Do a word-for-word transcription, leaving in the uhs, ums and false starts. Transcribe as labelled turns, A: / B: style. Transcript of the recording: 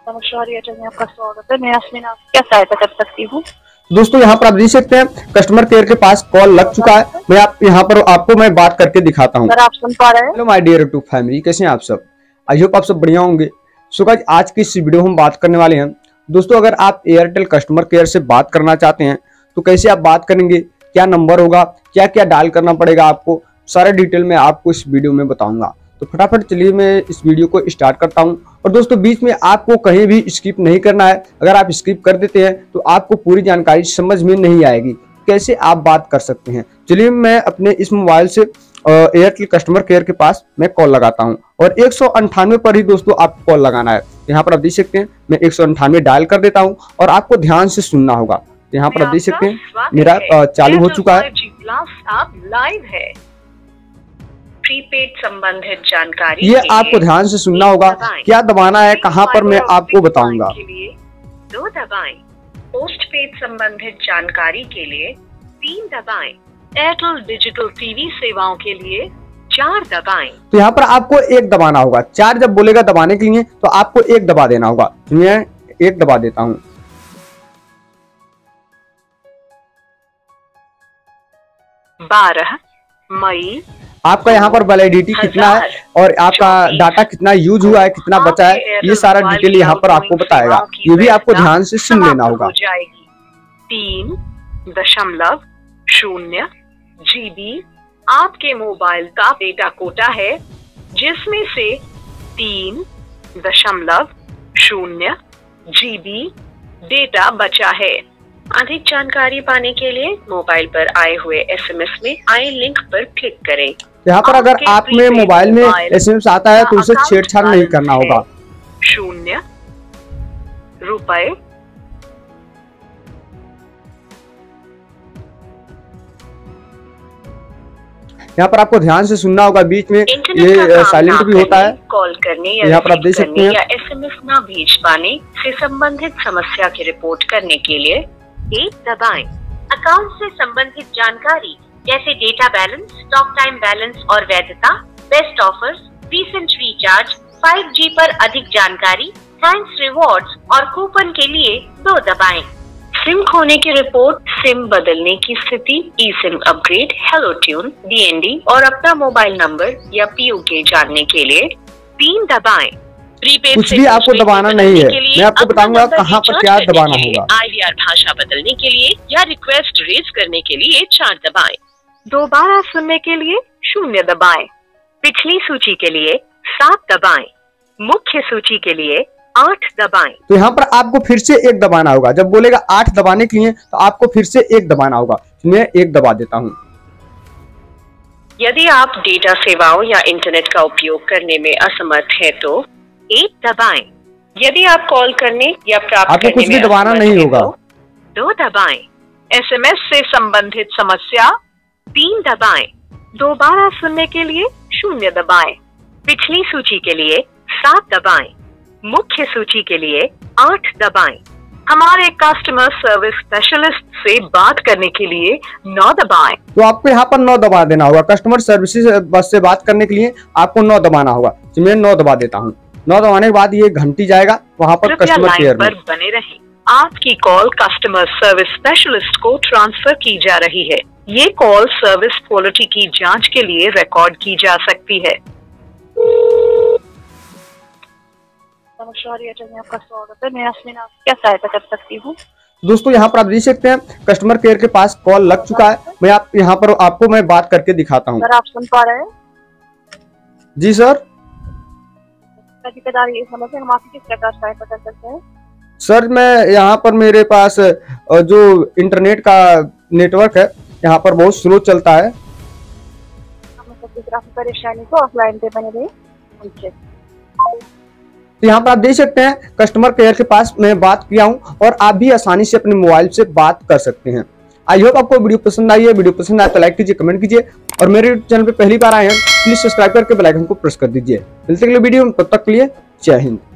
A: नमस्कार, में आपका स्वागत है। मैं यास्मीन आपकी क्या सहायता कर सकती हूँ?
B: दोस्तों यहाँ पर आप देख सकते हैं कस्टमर केयर के पास कॉल लग चुका है। मैं आप यहाँ पर आपको मैं बात करके दिखाता हूँ।
A: सर आप सुन पा रहे हैं?
B: Hello my dear YouTube family, कैसे हैं आप सब? आई होप आप सब बढ़िया होंगे। सो गाइस, आज की इस वीडियो में हम बात करने वाले हैं। दोस्तों अगर आप एयरटेल कस्टमर केयर से बात करना चाहते हैं तो कैसे आप बात करेंगे, क्या नंबर होगा, क्या क्या डायल करना पड़ेगा आपको, सारे डिटेल में आपको इस वीडियो में बताऊंगा। तो फटाफट चलिए मैं इस वीडियो को स्टार्ट करता हूं। और दोस्तों बीच में आपको कहीं भी स्किप नहीं करना है। अगर आप स्किप कर देते हैं तो आपको पूरी जानकारी समझ में नहीं आएगी, कैसे आप बात कर सकते हैं। चलिए मैं अपने इस मोबाइल से एयरटेल कस्टमर केयर के पास मैं कॉल लगाता हूं और एक सौ अंठानवे पर ही दोस्तों आपको कॉल लगाना है। यहाँ पर आप देख सकते हैं मैं एक सौ अंठानवे डायल कर देता हूँ और आपको ध्यान से सुनना होगा। यहाँ पर आप देख सकते हैं मेरा चालू हो चुका है।
A: लाइव है। प्रीपेड संबंधित जानकारी
B: ये आपको ध्यान से सुनना होगा, क्या दबाना है, कहाँ पर मैं आपको बताऊंगा।
A: दो दबाएं। पोस्टपेड संबंधित जानकारी के लिए तीन दबाएं। एयरटेल डिजिटल टीवी सेवाओं के लिए चार दबाएं।
B: तो यहाँ पर आपको एक दबाना होगा। चार जब बोलेगा दबाने के लिए तो आपको एक दबा देना होगा। मैं एक दबा देता हूँ।
A: बारह मई
B: आपका यहाँ पर वैलिडिटी कितना है और आपका डाटा कितना यूज हुआ है, कितना बचा है, ये सारा डिटेल यहाँ पर आपको बताएगा। ये भी आपको ध्यान से सुन लेना होगा।
A: तीन दशमलव शून्य जीबी आपके मोबाइल का डेटा कोटा है, जिसमें से तीन दशमलव शून्य जीबी डेटा बचा है। अधिक जानकारी पाने के लिए मोबाइल पर आए हुए एसएमएस में आए लिंक पर क्लिक करें।
B: यहाँ पर अगर आप में मोबाइल में एसएमएस आता है तो उसे छेड़छाड़ नहीं करना होगा।
A: शून्य रुपए
B: यहाँ पर आपको ध्यान से सुनना होगा। बीच में ये साइलेंट भी होता है।
A: कॉल करने या
B: यहाँ पर आप देख सकते हैं
A: या एसएमएस ना भेज पाने से संबंधित समस्या की रिपोर्ट करने के लिए एक दबाएं। अकाउंट से संबंधित जानकारी जैसे data balance, talk time balance और वैधता, best offers, recent recharge, five G पर अधिक जानकारी, थैंक्स रिवॉर्ड्स और कूपन के लिए दो दबाएं। सिम खोने की रिपोर्ट, सिम बदलने की स्थिति, e SIM upgrade, hello tune, DND और अपना मोबाइल नंबर या पीओके जानने के लिए तीन दबाएं।
B: कुछ भी आपको दबाना नहीं है, मैं आपको बताऊंगा कहाँ पर क्या दबाना होगा।
A: आईवीआर भाषा बदलने के लिए या रिक्वेस्ट रेज करने के लिए चार दबाएं। दोबारा सुनने के लिए शून्य दबाएं। पिछली सूची के लिए सात दबाएं। मुख्य सूची के लिए आठ दबाएं।
B: तो यहाँ पर आपको फिर से एक दबाना होगा। जब बोलेगा आठ दबाने के लिए तो आपको फिर से एक दबाना होगा। मैं एक दबा देता हूँ।
A: यदि आप डेटा सेवाओं या इंटरनेट का उपयोग करने में असमर्थ हैं तो एक दबाएं। यदि आप कॉल करने या प्राप्त
B: आपको कुछ भी दबाना नहीं होगा।
A: दो दबाएं। एसएमएस से संबंधित समस्या तीन दबाएं। दोबारा सुनने के लिए शून्य दबाएं। पिछली सूची के लिए सात दबाएं। मुख्य सूची के लिए आठ दबाएं। हमारे कस्टमर सर्विस स्पेशलिस्ट से बात करने के लिए नौ दबाएं।
B: तो आपको यहाँ पर नौ दबा देना होगा। कस्टमर सर्विस बस से बात करने के लिए आपको नौ दबाना होगा। तो मैं नौ दबा देता हूँ। नौ दबाने के बाद ये घंटी जाएगा वहाँ पर कस्टमर केयर में।
A: बने रहें। आपकी कॉल कस्टमर सर्विस स्पेशलिस्ट को ट्रांसफर की जा रही है। ये कॉल सर्विस क्वालिटी की जांच के लिए रिकॉर्ड की जा सकती है। नमस्कार, में आपका स्वागत है। मैं यास्मीन आपकी क्या सहायता कर सकती हूँ?
B: दोस्तों यहाँ पर आप देख सकते हैं कस्टमर केयर के पास कॉल लग चुका है। मैं आप यहाँ पर आपको मैं बात करके दिखाता हूँ।
A: सर आप सुन पा रहे हैं?
B: जी सर।
A: दिक्कत आ रही है, समस्या हम आपकी किस प्रकार सहायता कर सकते हैं?
B: सर मैं यहाँ पर मेरे पास जो इंटरनेट का नेटवर्क है यहाँ पर बहुत स्लो चलता है।
A: परेशानी को ऑफलाइन पे बने रहे।
B: तो यहाँ पर आप देख सकते हैं कस्टमर केयर के पास मैं बात किया हूँ और आप भी आसानी से अपने मोबाइल से बात कर सकते हैं। आई होप आपको वीडियो पसंद आई है। वीडियो पसंद आए तो लाइक कीजिए, कमेंट कीजिए और मेरे चैनल पे पहली बार आए हैं प्लीज सब्सक्राइब करके बेल आइकन को प्रेस कर दीजिए। मिलते अगले वीडियो में, तब तक के लिए जय हिंद।